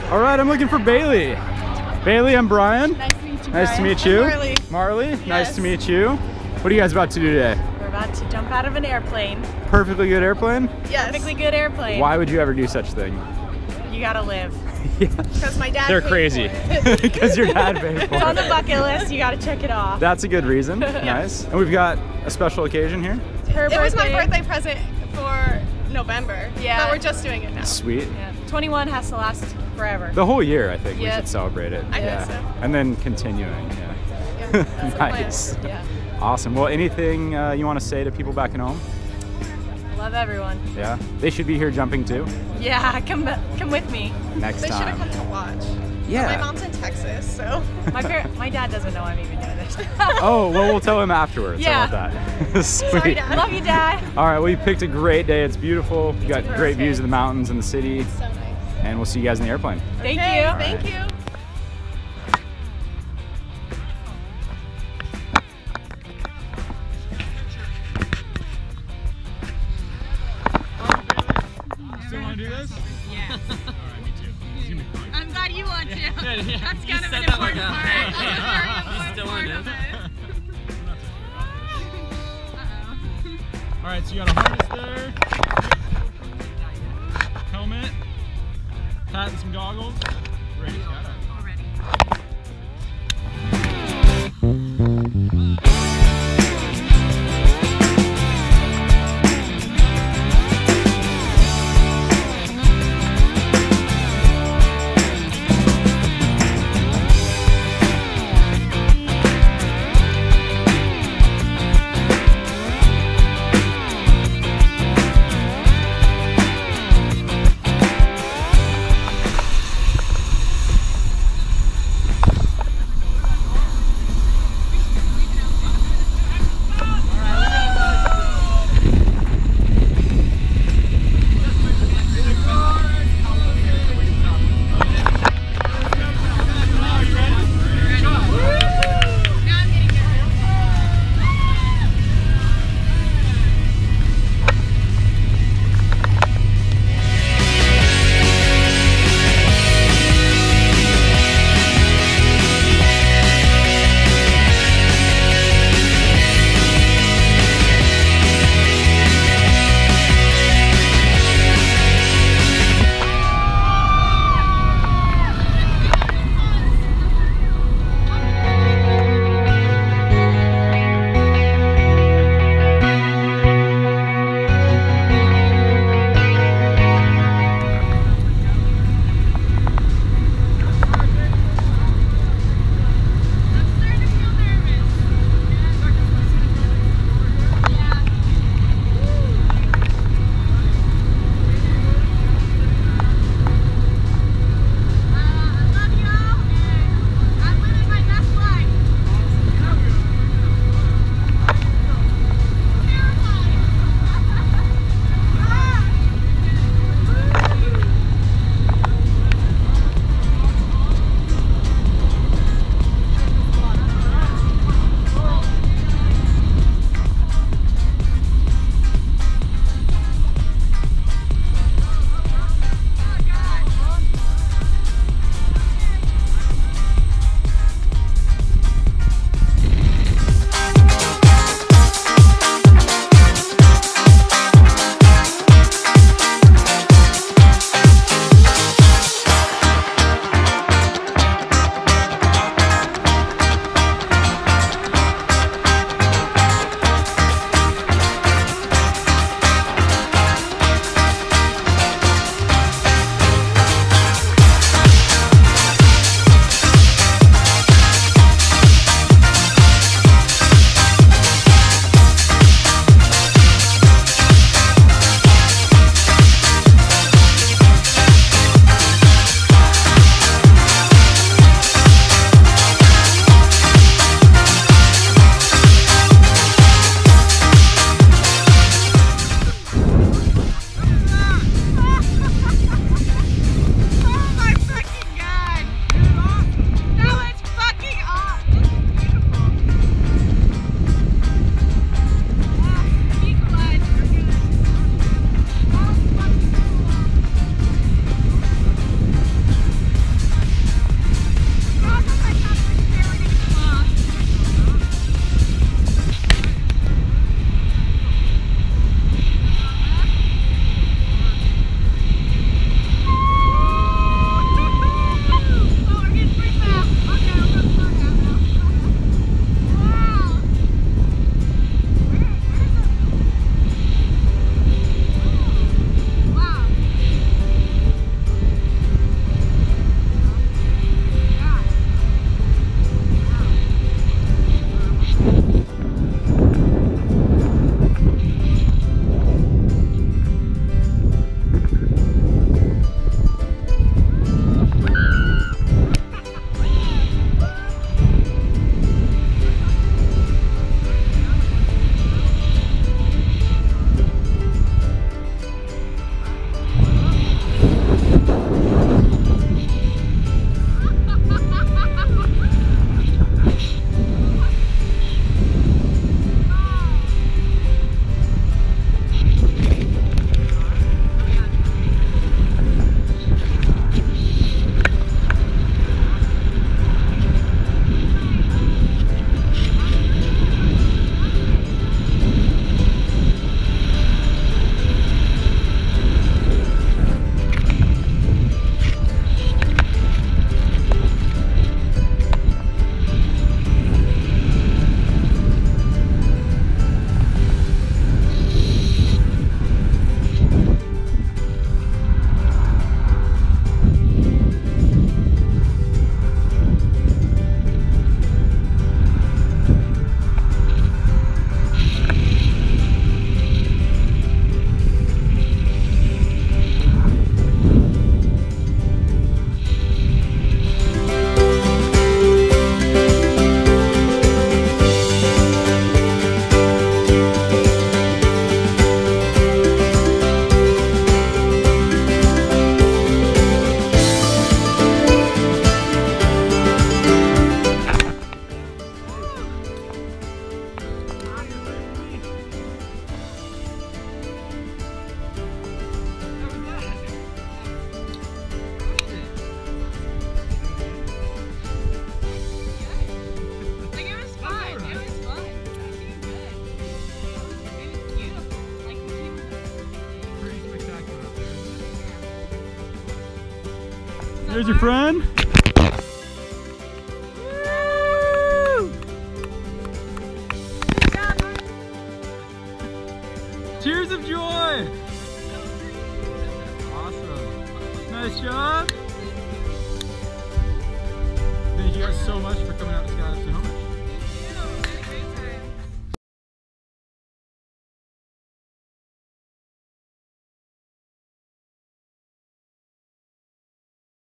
All right, I'm looking for Bailey. Bailey, I'm Brian. Nice to meet you. Nice to meet you. Marley. Marley, Yes. nice to meet you. What are you guys about to do today? We're about to jump out of an airplane. Perfectly good airplane? Yes. Perfectly good airplane. Why would you ever do such a thing? You gotta live. Yeah. Because my dad They're paid crazy. for it. Because your dad paid for It's on the it. bucket list. You gotta check it off. That's a good reason. Yeah. Nice. And we've got a special occasion here. It was my birthday present for November. Yeah. But we're just doing it now. Sweet. Yeah. 21 has to last forever. The whole year, I think we Yeah. should celebrate it. I think so. And then continuing. Yeah. Yeah, that's the plan. Nice. Yeah. Awesome. Well, anything you want to say to people back at home? Love everyone. Yeah. They should be here jumping too. Yeah, come with me. Next They should have time. come to watch. Yeah. My mom's in Texas, so. My dad doesn't know I'm even doing this. Oh, well, we'll tell him afterwards. Yeah. How about that? Sweet. Sorry, Dad. Love you, Dad. All right, well, you picked a great day. It's beautiful. You got great perfect. views of the mountains and the city. So nice. And we'll see you guys in the airplane. Thank Okay, you. Thank you. Still want to do this? Yeah. All right, me too. I'm glad you want to. That's kind You of said an that important like part. a- That's a very important Still part on of it. Uh-oh. All right, so you got a harness there, helmet, hat and some goggles. Ready to go. Already. Here's your friend. Woo! Tears of joy. Awesome. Nice job. Thank you guys so much for coming out to Skydive Snohomish.